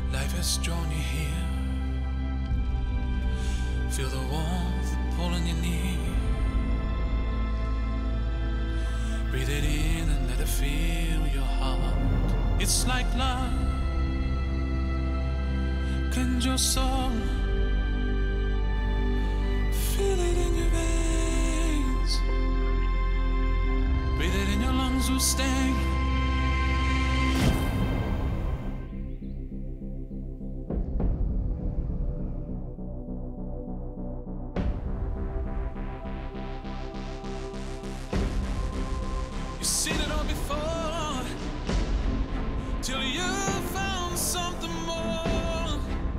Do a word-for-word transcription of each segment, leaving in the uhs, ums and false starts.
Life has drawn you here. Feel the warmth pulling you near. Breathe it in and let it fill your heart. It's like love. Cleanse your soul. Feel it in your veins. Breathe it in your lungs will stay. Seen it all before, till you found something more.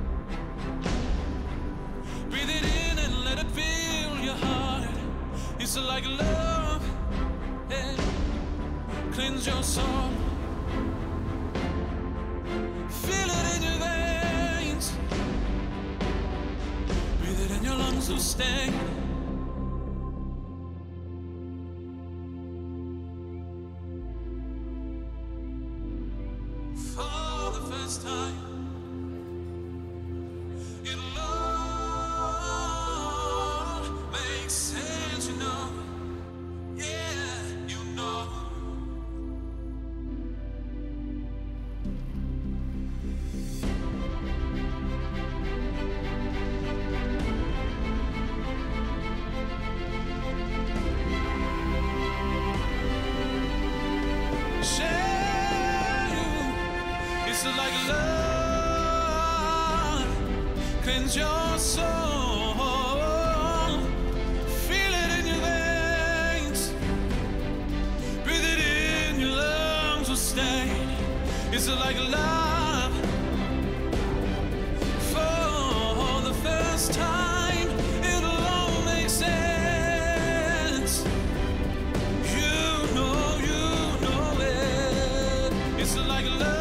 Breathe it in and let it fill your heart. It's like love, yeah. Cleanse your soul. Feel it in your veins. Breathe it in your lungs will stay. Time it'll all make sense, you know. Yeah, you know. It's like love, cleanse your soul. Feel it in your veins. Breathe it in, your lungs will stay. It's like love. For the first time, it'll all make sense. You know, you know it. It's like love.